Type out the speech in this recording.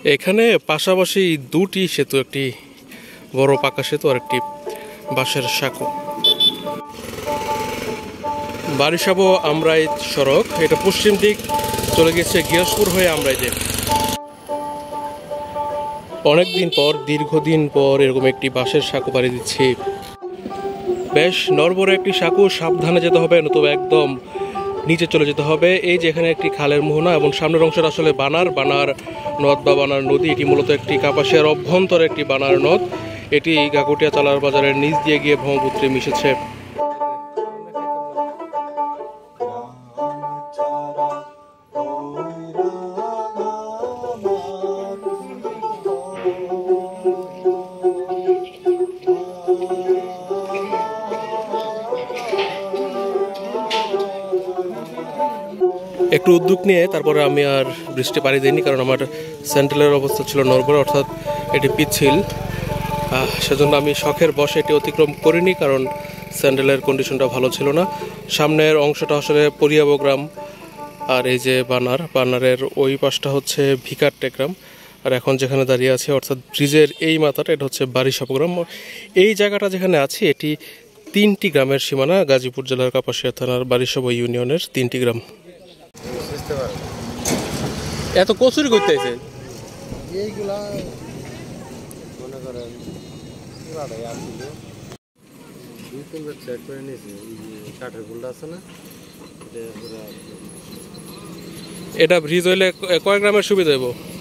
এখানে পাশাপাশি দুটি সেতু, একটি বড় পাকা সেতু আর একটি বাঁশের সাঁকো। বারিশাবো আমরাই সড়ক, এটা পশ্চিম দিক চলে গেছে গিয়াসপুর হয়ে আমরাইতে। অনেকদিন পর, দীর্ঘদিন পর এরকম একটি বাঁশের সাঁকো পাড়ি দিচ্ছি। বেশ নড়বড়ে একটি সাঁকো, সাবধানে যেতে হবে, নতুবা একদম নিচে চলে যেতে হবে। এই যে এখানে একটি খালের মোহনা এবং সামনের অংশটা আসলে বানার নদ বা বানার নদী। এটি মূলত একটি কাপাসিয়ার অভ্যন্তরে একটি বানার নদ। এটি গাকুটিয়া চালার বাজারের নিচ দিয়ে গিয়ে ব্রহ্মপুত্রে মিশেছে। একটু উদ্যোগ নিয়ে তারপরে আমি আর বৃষ্টি পাড়ি দিইনি, কারণ আমার স্যান্ডেলের অবস্থা ছিল নড়বড়ে, অর্থাৎ এটি পিচ্ছিল। সেজন্য আমি শখের বশে এটি অতিক্রম করিনি, কারণ স্যান্ডেলের কন্ডিশনটা ভালো ছিল না। সামনের অংশটা আসলে পরিয়াবো গ্রাম, আর এই যে বানারের ওই পাশটা হচ্ছে ভিকারটে গ্রাম। আর এখন যেখানে দাঁড়িয়ে আছে, অর্থাৎ ব্রিজের এই মাথাটা, এটা হচ্ছে বারিশাবো গ্রাম। এই জায়গাটা যেখানে আছে এটি 3টি গ্রামের সীমানা, গাজীপুর জেলার কাপাসিয়া থানার বারিশাবো ইউনিয়নের 3টি গ্রাম। এত কচুরি করতে আছে এইগুলা মনে করেন চেক করে নিয়েছি। কাঠের গুলটা আছে না, এটা ব্রিজ হইলে কয় গ্রামের সুবিধা দেবো?